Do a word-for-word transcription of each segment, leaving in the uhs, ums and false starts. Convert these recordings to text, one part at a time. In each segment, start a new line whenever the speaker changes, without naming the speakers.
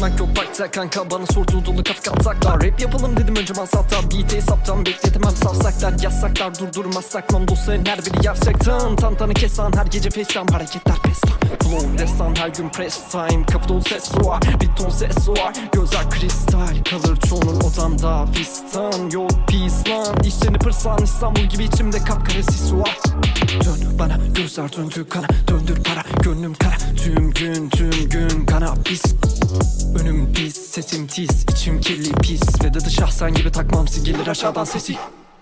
Bakmak yok bakta kanka, bana sorduğu dolu kafa katsaklar. Rap yapalım dedim önce mansaptan, beat'e hesaptan bekletemem savsaklar. Yasaklar durdurmaz sakmam dostların her biri gerçekten. Tantanı kesan her gece facetime, hareketler pestan. Flow destan her gün press time, kapı dolu ses var, bir ton ses var. Gözler kristal kalır çoğunun odamda fistan. Yok peace lan, işlerini pırsan İstanbul gibi içimde kapkara sis var. Dön bana gözler döndü kana, döndür para gönlüm kara. Tüm gün tüm gün kanabis. Önüm pis sesim tiz, içim kirli pis. Ve dadı şahsen gibi takmamsı gelir aşağıdan sesi.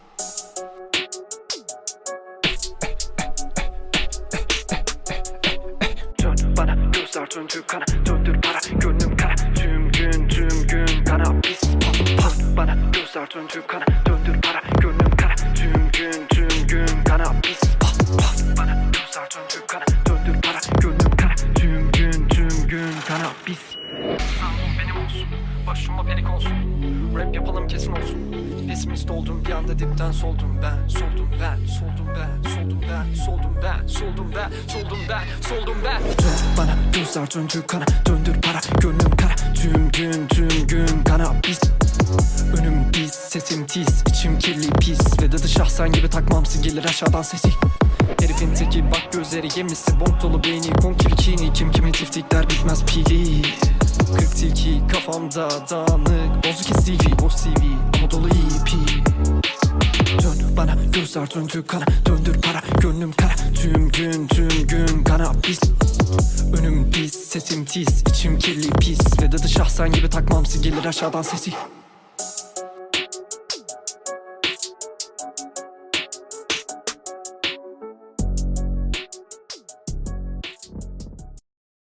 Dön bana gözler döndü kana, döndür para gönlüm kara. Tüm gün tüm gün kanabis. Dön bana gözler döndü kana, döndür para gönlüm kara. Tüm gün tüm gün kanabis. Bana gözler döndü kana, döndür para gönlüm kara. Tüm gün tüm gün kanabis. Sanmam benim olsun, başıma pelik olsun. Rap yapalım kesin olsun. Pessimist oldum bir anda dipten soldum ben. Soldum ben, soldum ben, soldum ben, soldum ben, soldum ben, soldum ben, soldum ben. Dön bana gözler döndü kana, döndür para gönlüm kara. Tüm gün tüm gün kanabis. Önüm pis sesim tiz, içim kirli pis. Ve dadı şahsen gibi takmamsı gelir aşağıdan sesi. Herifin teki bak gözleri yemişse bonk dolu beyni konkirkini. Kim kime tiftikler bitmez pili. Kırk tilki kafamda dağınık, bozuk S T V, boş C V ama dolu E P. Dön bana gözler döndü kana, döndür para gönlüm kara. Tüm gün tüm gün kanabis. Önüm pis sesim tiz, içim kirli pis. Ve dadı şahsen gibi takmamsı gelir aşağıdan sesi.